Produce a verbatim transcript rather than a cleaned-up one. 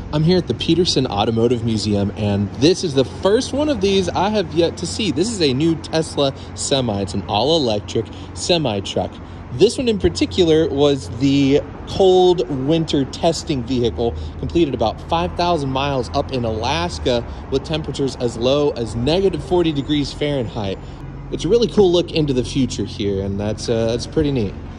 I'm here at the Peterson Automotive Museum, and this is the first one of these I have yet to see. This is a new Tesla Semi. It's an all-electric semi-truck. This one in particular was the cold winter testing vehicle, completed about five thousand miles up in Alaska with temperatures as low as negative forty degrees Fahrenheit. It's a really cool look into the future here, and that's, uh, that's pretty neat.